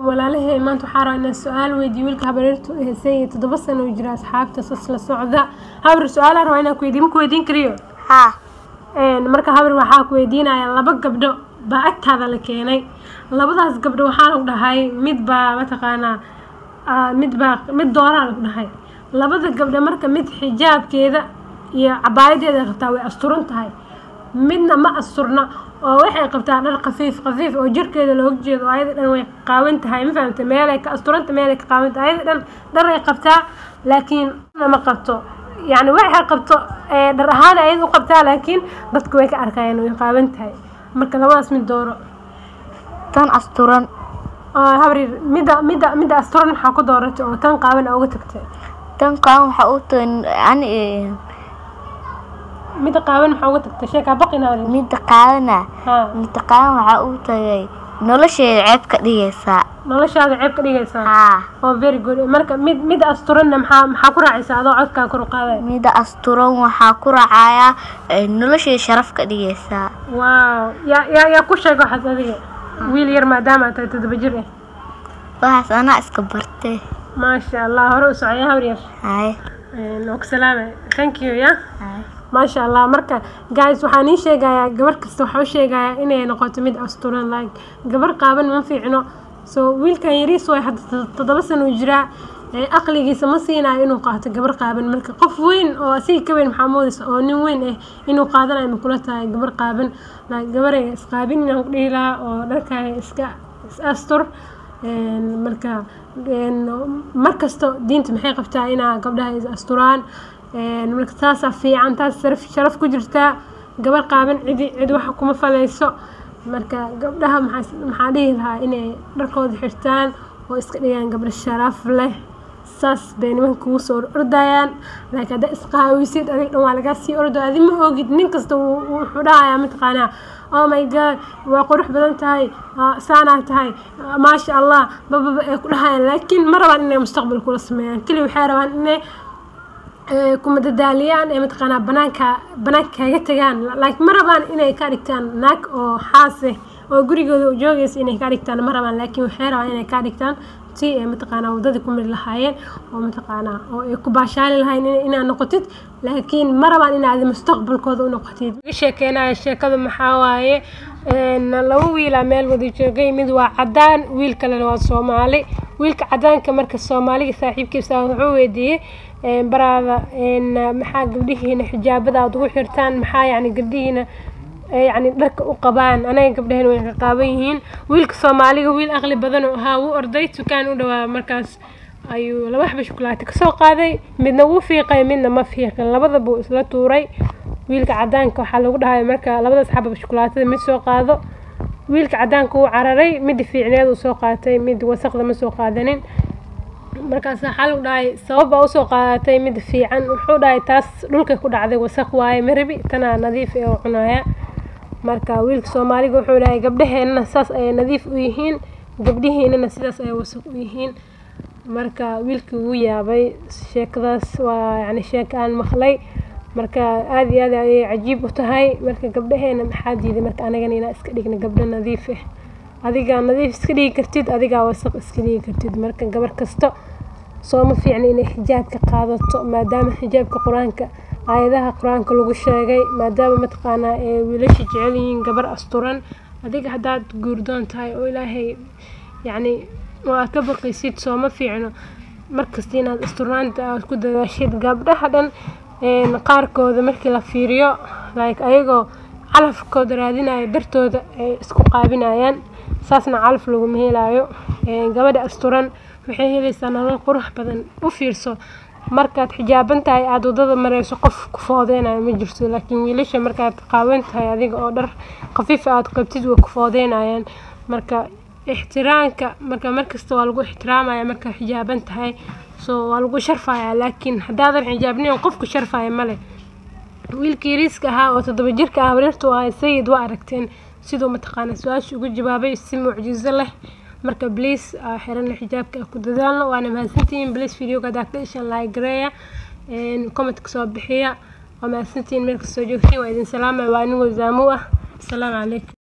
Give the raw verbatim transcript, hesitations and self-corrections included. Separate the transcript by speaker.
Speaker 1: walaalahay maanta waxaa rabaa inaan su-aal weydiiyo wiilka habaryartu heesay toddoba sano u jira asxaabta sas la socda habar su-aal rabaa inaan ku weydiin ma ku weydiin kariyo
Speaker 2: haa
Speaker 1: een marka habar waxaa ku weydiinaya laba gabdho baa agtaada la keenay labadaas gabdho waxaa lagu dhahay mid baa mataqaanaa mid baa mid dooraa lagu dhahay labada gabdho marka mid xijaabkeeda iyo cabaayadeeda qabtaa way asturan tahay midna ma asturna oo waxay qabtaa dhar qafiif qafiif oo jirkeeda looga jeedo ayada dhan way qaawan tahay ma fahamtay meel ay ka asturanta meel ay ka qaawan tahay ayada dhan dhar ay qabtaa laakiin ma qabto yani waxay qabto ee dhar ahaan ayada u qabtaa laakiin dadku way ka arkayaan way qaawan tahay marka labadaas mid dooro
Speaker 2: tan asturan
Speaker 1: ah habri mida mida mida asturan waxa ku dooratay oo tan qaawan uga tagtay
Speaker 2: tan qaawan waxa uu tan ani
Speaker 1: mida qaawan waxa uga tagtay sheeka baqinaad
Speaker 2: mida qaadana mida qaawan waxa uu tagay nolosheeda ceeb ka dhigaysa
Speaker 1: noloshaada ceeb ka dhigaysa
Speaker 2: haa
Speaker 1: oo very good marka mid mid asturan maxaa maxaa ku raacaysa adoo codka kor u qaaday
Speaker 2: mida asturan waxa ku raacaya nolosheeda sharaf ka dhigaysa
Speaker 1: waaw ya ya ya ku sheego waxaad adiga wiil yar maadaama tahay toddoba jir ah
Speaker 2: waxaas ana iska bartay
Speaker 1: ma sha Allah hore u socday habar
Speaker 2: hay
Speaker 1: ee salaam thank you ya
Speaker 2: hay
Speaker 1: ما شاء الله مركا guys waxaan ii sheegayaa gabar kasta waxa uu sheegayaa inay noqoto mid asturan like gabar qaaban ma fiicno so wiilkan yariis way hadda toddoba sano u jira ee aqligiisa ma siinayo inuu qaato gabar qaaban marka qof weyn oo asiga ka weyn maxamuudis oo nin weyn ah inuu qaadanayo ma kula tahay gabar qaaban like gabar ay isqaabin inaan ku dhihi lahaa oo dharkaaga iska astur een marka een markasto diinta maxay qabtaa inaa gabdhaha is asturaan een marka taas fiican taas sharaf sharaf ku jirta gabar qaaban cid cid wax kuma falayso marka gabdhaha maxaa maxaa dhihi lahaa inay dharkooda xirtaan oo iska dhigaan gabdho sharaf leh saas bay nimanka ugu soo ordayaan laakiin hadda isqaawisid adiga dhan waa laga sii ordo adi ma ogid nin kasta wuxuu dhahayaa mataqaanaa oh my god waa qurux badan tahay saanaa tahay maasha allah baba ay ku dhahayaan laakiin ma rabaan inay mustaqbal kula sameeyaan keli waxay rabaan inay kuma dadaaliyaan ee mataqaanaa banaanka banaanka kaga tagaan like ma rabaan inay ka dhigtaan naag oo xaase oo gurigooda joogaysa inay ka dhigtaan ma rabaan laakiin waxay rabaan inay ka dhigtaan si ay mataqaanaa wadada ku mari lahaayeen oo mataqaanaa oo ay ku baashaali lahaayeen inaa noqotid laakiin ma rabaan inaad mustaqbalkooda u noqotid sheekeenaya sheekada maxaa waaye een laba wiil meel wada joogay mid waa cadaan wiil kalena waa Soomaali wiilka cadaanka marka Soomaaliga saaxiibkiisa wuxuu weydiiyay een baraada een maxaa gabdhihiina xijaabada aad ugu xirtaan maxaa yani gabdhihiina يعني dharka u qabaan anaga gabdhahan way qaaban yihiin wiilka Soomaaliga wiil aqli badan oo ahaa uu orday tukaan u dhawaa markaas ayuu laba xabo shukulaato ka soo qaaday midna wuu fiiqay midna ma fiiqin labadaba uu isla tuuray wiilka cadaanka waxa lagu dhahay marka labadaas xabo shukulaatada mid soo qaado wiilka cadaanka uu cararay mid fiicneed uu soo qaatay mid wasaqda ma soo qaadanin markaas waxa lagu dhahay sabab uu soo qaadatay mid fiican wuxuu dhahay taas dhulka ku dhacday wasaq waaye marabi tana nadiif ee uu cunaya marka wiilka Soomaaliga wuxuu leeyahay gabdhaheena saas ay nadiif u yihiin gabdhihiina sidaas ay wasaq u yihiin marka wiilkii uu yaabay sheekadaas waa yani sheek aan maqlay marka aad iyo aad ay cajiib u tahay marka gabdhaheena maxaa diiday marka anaga inaan iska dhigno gabdho nadiif ah adiga nadiif iska dhigi kartid adiga wasaq iska dhigi kartid marka gabar kasto soo ma fiicna inay xijaabka qaadato maadaama xijaabka quraanka ayadaha quraanka lagu sheegay maadaama mataqaanaa ee wiilasha jecel yihiin gabar asturan adiga hadaad guurdoon tahay oo ilaahay yani waa ka baqaysid soo ma fiicno markasta inaad asturaanta aad ku dadaashid gabdhaha dhan een qaarkooda markii la fiiriyo like ayagoo calafkooda raadinaya dartooda ay isku qaabinayaan saasna calaf lagu meelayo ee gabadha asturan waxay helaysaa nolol qurux badan u fiirso markaad xijaaban tahay aad wadada marayso qof ku foodeenayo ma jirto laakiin wiilasha markaad qaawan tahay adiga oo dhar qafiif aad qabtid way ku foodeenayaan marka ixtiraamka marka markasta waa lagu ixtiraamaya marka xijaaban tahay soo waa lagu sharfaya laakiin hadaadan xijaabnin qofku sharfaya male wiilkii yariiska ahaa oo toddoba jirka ah wareertu ah sayid waa aragteen sidoo mataqaana su'aasha ugu jawaabay si mucjiso leh marka please xiran xijaabka ku dadaalno waana mahadsantiin please video-ga daaqishan like gareeya een comment ka soo bixiya waa mahadsantiin meel ka soo joogtiin waa idin salaamay waa anigu Zaamu ah assalaamu calaykum